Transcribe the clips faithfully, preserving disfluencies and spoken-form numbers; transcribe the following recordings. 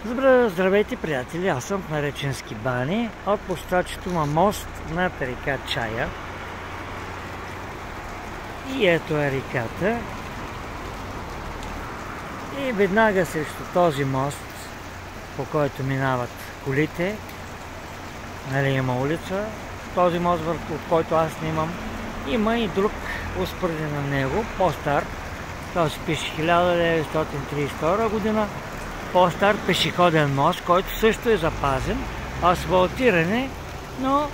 Здравейте, приятели! Аз съм в Нареченски бани. От площадчето на мост над река Чая. И ето е реката. И веднага срещу този мост, по който минават колите, нали, има улица, този мост, върху който аз снимам, има и друг успореден на него, по-стар. Той се пише хиляда деветстотин тридесет и втора година. По-стар пешеходен мост, който също е запазен, асфалтиране, но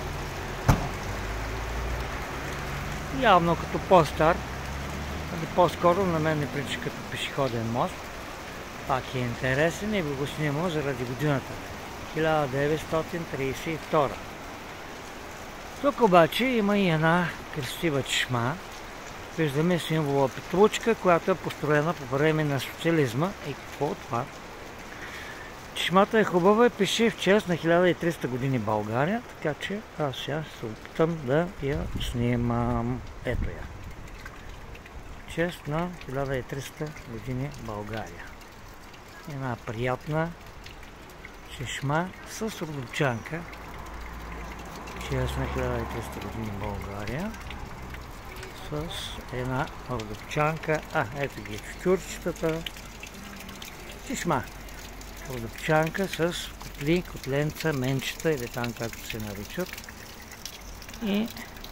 явно като по-стар, или по-скоро на мен не прилича като пешеходен мост. Пак е интересен и го снимам заради годината хиляда деветстотин тридесет и втора. Тук обаче има и една красива чешма. Виждаме символа Петручка, която е построена по време на социализма. И какво от това? Чешмата е хубава и пише в чест на хиляда и триста години България, така че аз сега се опитам да я снимам. Ето я. В чест на хиляда и триста години България. Една приятна чешма с родопчанка. В чест на хиляда и триста години България. С една родопчанка. А, ето ги чучурчетата. Чешма. Родопчанка с котли, котленца, менчета или там както се наричат. И,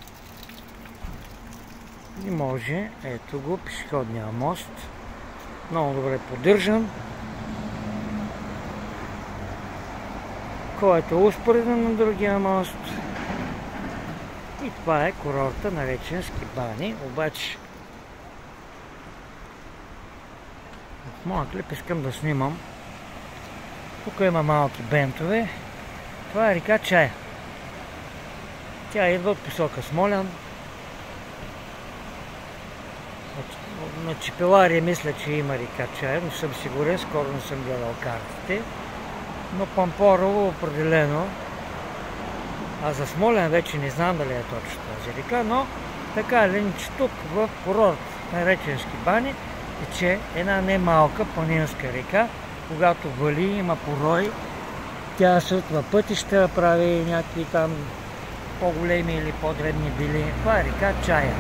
и може, ето го, пешеходния мост. Много добре поддържан. Който е успореден на другия мост. И това е курорта на Нареченски бани. Обаче в моя клип искам да снимам. Тук има малки бентове. Това е река Чая. Тя идва от посока Смолян. На Чепелария мисля, че има река Чая, но съм сигурен, скоро не съм гледал картите. Но Пампорово определено. А за Смолян вече не знам дали е точно тази река, но така или иначе тук в курорт на Нареченски бани тече една немалка планинска река. Когато вали, има порой, тя срутва пътища, прави някакви там по-големи или по-дребни били. Това е река Чая,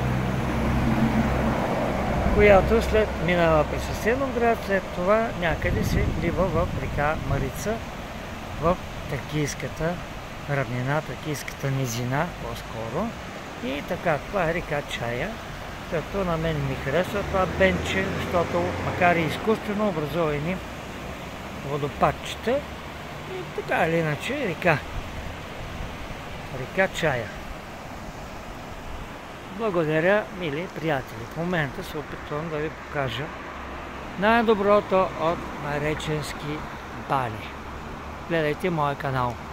която след минава през Асеновград, след това някъде се влива в река Марица, в Тракийската равнина, Тракийската низина по-скоро. И така, това е река Чая, като на мен ми харесва това бенче, защото макар и изкуствено образувани водопадчета и така или иначе река. Река Чая. Благодаря, мили приятели. В момента се опитвам да ви покажа най-доброто от Нареченски бани. Гледайте моя канал.